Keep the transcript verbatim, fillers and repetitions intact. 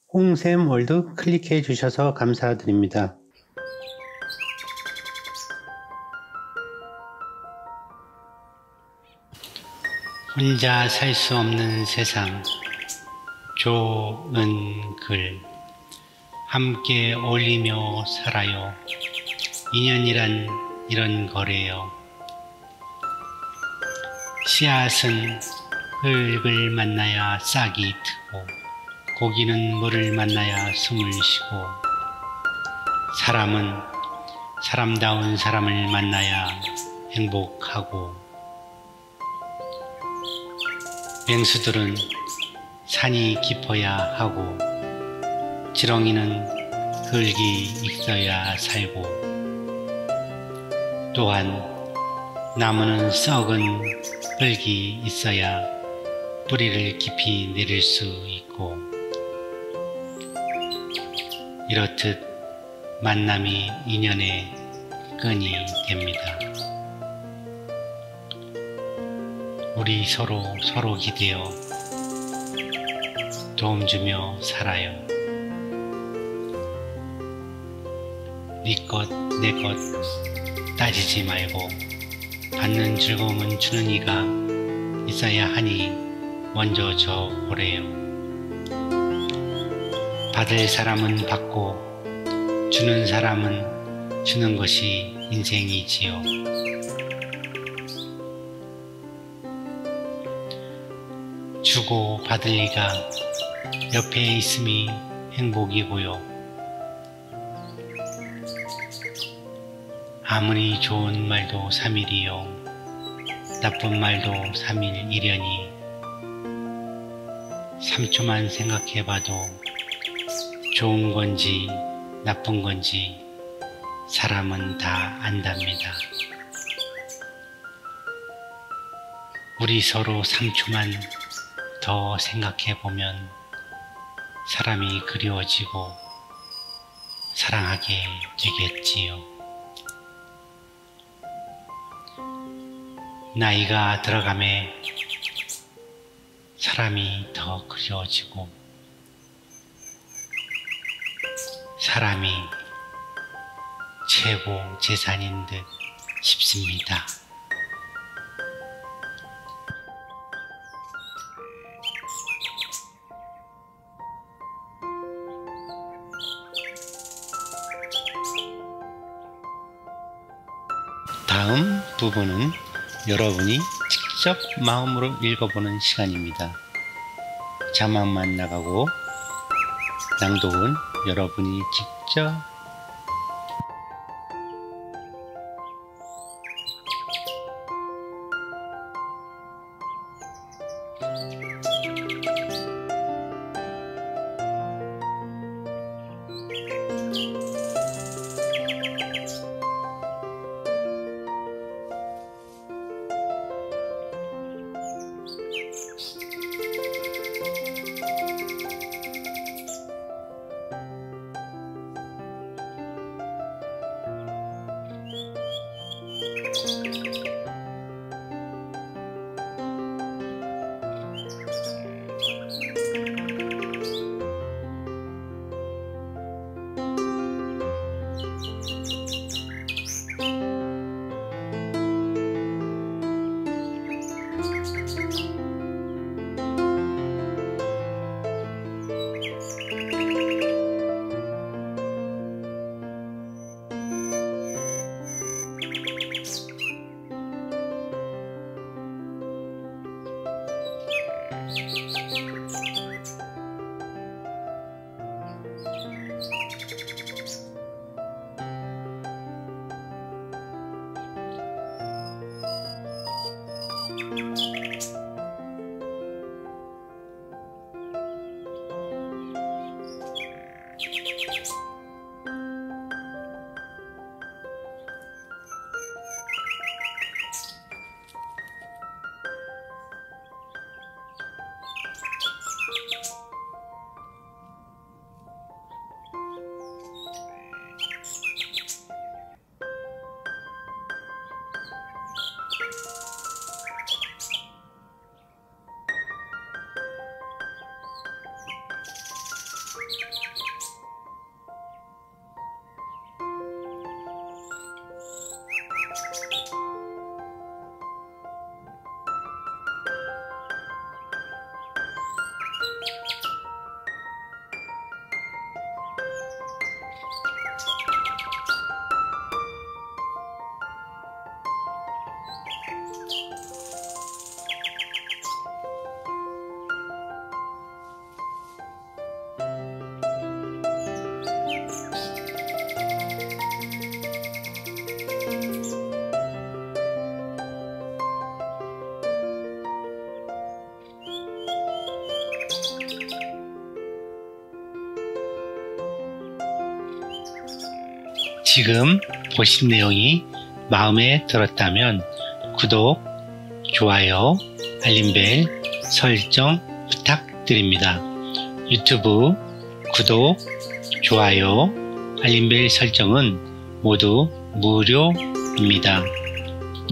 홍샘월드 클릭해 주셔서 감사드립니다. 혼자 살 수 없는 세상, 조은글. 함께 어울리며 살아요. 인연이란 이런 거래요. 씨앗은 흙을 만나야 싹이 트고, 고기는 물을 만나야 숨을 쉬고, 사람은 사람다운 사람을 만나야 행복하고, 맹수들은 산이 깊어야 하고, 지렁이는 흙이 있어야 살고, 또한 나무는 썩은 흙이 있어야 뿌리를 깊이 내릴 수 있고, 이렇듯 만남이 인연의 끈이 됩니다. 우리 서로 서로 기대어 도움 주며 살아요. 네 것, 내 것 따지지 말고, 받는 즐거움은 주는 이가 있어야 하니 먼저 줘 보래요. 받을 사람은 받고, 주는 사람은 주는 것이 인생이지요. 주고 받을 이가 옆에 있음이 행복이고요. 아무리 좋은 말도 삼일이요, 나쁜 말도 삼일이려니, 삼초만 생각해봐도 좋은 건지 나쁜 건지 사람은 다 안답니다. 우리 서로 삼초만 더 생각해보면 사람이 그리워지고 사랑하게 되겠지요. 나이가 들어가매 사람이 더 그리워지고, 사람이 최고 재산인 듯 싶습니다. 다음 부분은 여러분이 직접 마음으로 읽어보는 시간입니다. 자막만 나가고 낭독은 여러분이 직접 지금 보신 내용이 마음에 들었다면 구독, 좋아요, 알림벨 설정 부탁드립니다. 유튜브 구독, 좋아요, 알림벨 설정은 모두 무료입니다.